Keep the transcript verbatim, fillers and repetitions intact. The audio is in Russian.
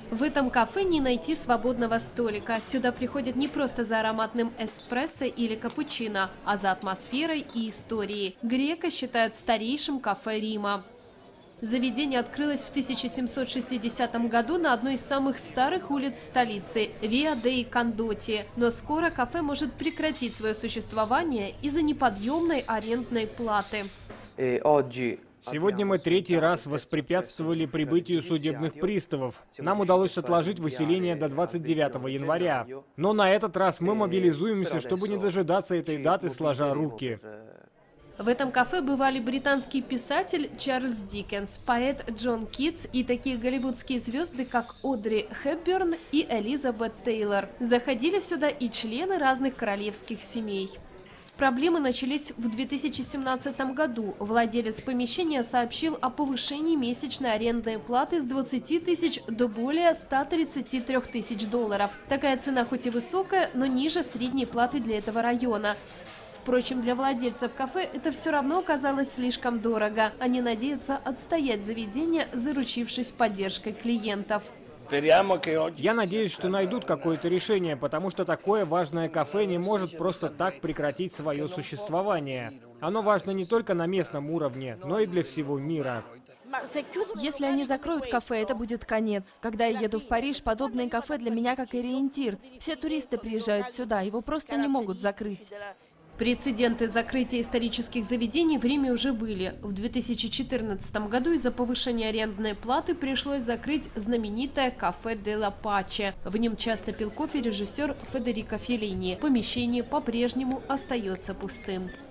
В этом кафе не найти свободного столика. Сюда приходят не просто за ароматным эспрессо или капучино, а за атмосферой и историей. Грека считают старейшим кафе Рима. Заведение открылось в тысяча семьсот шестидесятом году на одной из самых старых улиц столицы – Виа деи Кондоти. Но скоро кафе может прекратить свое существование из-за неподъемной арендной платы. Сегодня мы третий раз воспрепятствовали прибытию судебных приставов. Нам удалось отложить выселение до двадцать девятого января. Но на этот раз мы мобилизуемся, чтобы не дожидаться этой даты, сложа руки. В этом кафе бывали британский писатель Чарльз Диккенс, поэт Джон Китс и такие голливудские звезды, как Одри Хепберн и Элизабет Тейлор. Заходили сюда и члены разных королевских семей. Проблемы начались в две тысячи семнадцатом году. Владелец помещения сообщил о повышении месячной арендной платы с двадцати тысяч до более ста тридцати трёх тысяч долларов. Такая цена хоть и высокая, но ниже средней платы для этого района. Впрочем, для владельцев кафе это все равно оказалось слишком дорого. Они надеются отстоять заведение, заручившись поддержкой клиентов. Я надеюсь, что найдут какое-то решение, потому что такое важное кафе не может просто так прекратить свое существование. Оно важно не только на местном уровне, но и для всего мира. Если они закроют кафе, это будет конец. Когда я еду в Париж, подобное кафе для меня как ориентир. Все туристы приезжают сюда, его просто не могут закрыть. Прецеденты закрытия исторических заведений в Риме уже были. В две тысячи четырнадцатом году из-за повышения арендной платы пришлось закрыть знаменитое кафе Делла Паче. В нем часто пил кофе режиссер Федерико Феллини. Помещение по-прежнему остается пустым.